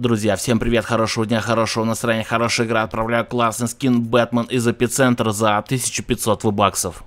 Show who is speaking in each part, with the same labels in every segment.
Speaker 1: Друзья, всем привет, хорошего дня, хорошего настроения, хорошая игра. Отправляю классный скин Бэтмен из Эпицентра за 1500 вебаксов.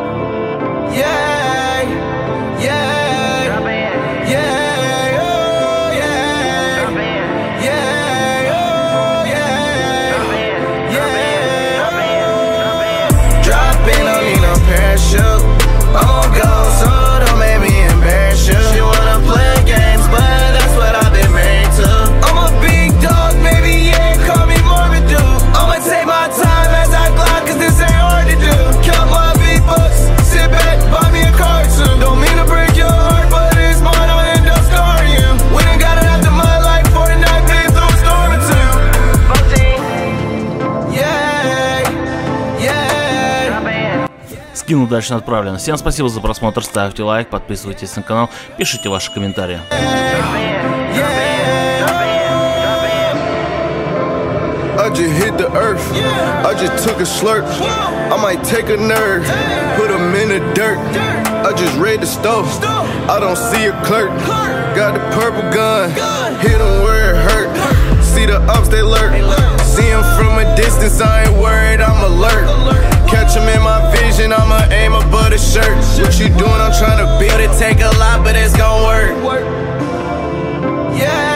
Speaker 1: Скин удачно отправлен. Всем спасибо за просмотр, ставьте лайк, подписывайтесь на канал, пишите ваши комментарии.
Speaker 2: I just hit the earth, I just took a slurp, I might take a nerd, put him in the dirt, I just read the stove, I don't see a clerk, got the purple gun, hit him where it hurt, see the ups they lurk, see him from a distance, I ain't worried, I'm alert, catch him in my vision, I'ma aim above the shirt, what you doing, I'm trying to build it, take a lot but it's gon' work, yeah.